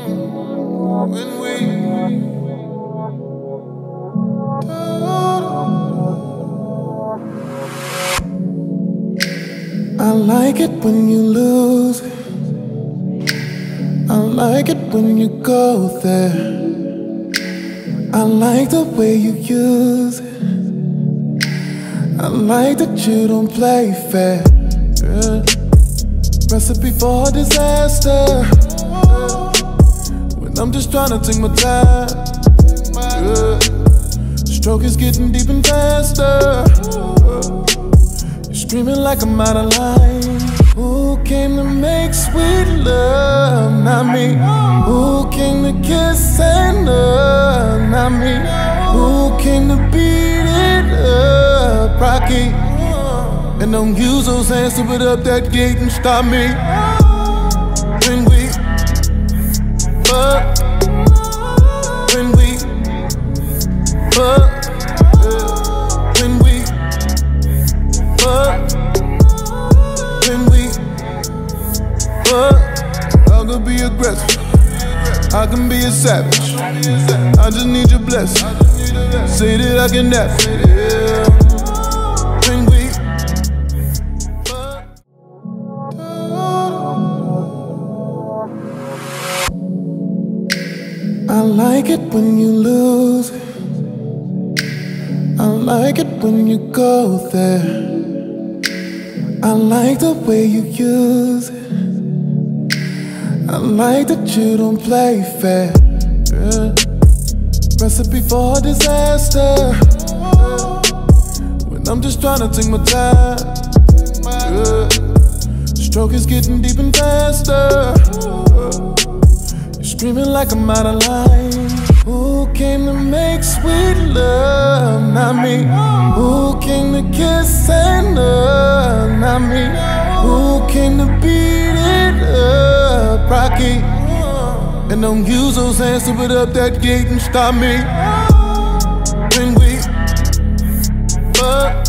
When we I like it when you lose it. I like it when you go there. I like the way you use it. I like that you don't play fair. Yeah. Recipe for disaster. When I'm just trying to take my time. Yeah. Stroke is getting deep and faster. You're screaming like I'm out of line. Who came to make sweet love? Not me. Who came to kiss and love? Not me. Who came to beat it up? Rocky. And don't use those hands to put up that gate and stop me. When we fuck, when we fuck, when we fuck, when we fuck. I can be aggressive, I can be a savage. I just need your blessing. Say that I can have it. Yeah. When we fuck. I like it when you lose it. I like it when you go there. I like the way you use it. I like that you don't play fair. Yeah. Recipe for disaster. When I'm just trying to take my time. Yeah. Stroke is getting deep and faster. You're screaming like I'm out of line. Who came to make sweet love? Not me. Who came to kiss and love? Not me. Who came to beat it up? Rocky. And don't use those hands to put up that gate and stop me. When we fuck.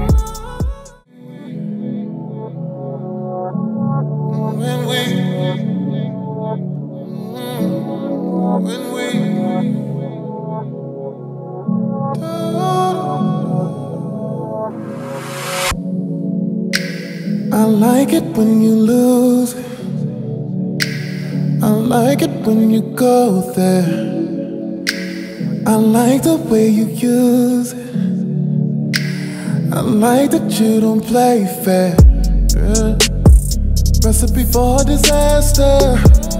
When we I like it when you lose it. I like it when you go there. I like the way you use it. I like that you don't play fair. Yeah. Recipe for disaster.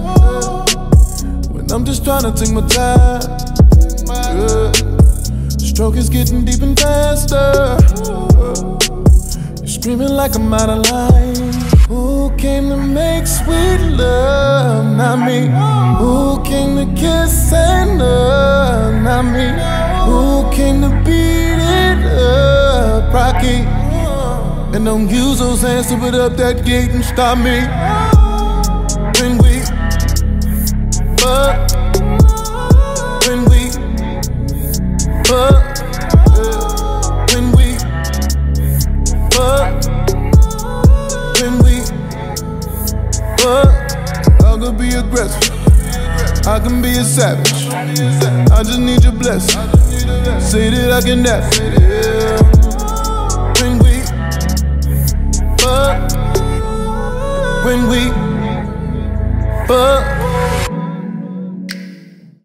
When I'm just trying to take my time. Yeah. Stroke is getting deep and faster. You're screaming like I'm out of line. Who came to make sweet love? Not me. Who came to kiss and love? Not me. Who came to beat it up? Rocky. And don't use those hands to put up that gate and stop me. When we fuck, when we fuck, when we fuck, when we fuck. I can be aggressive, I can be a savage. I just need your blessing. Say that I can have it. Yeah. When we fuck, when we fuck.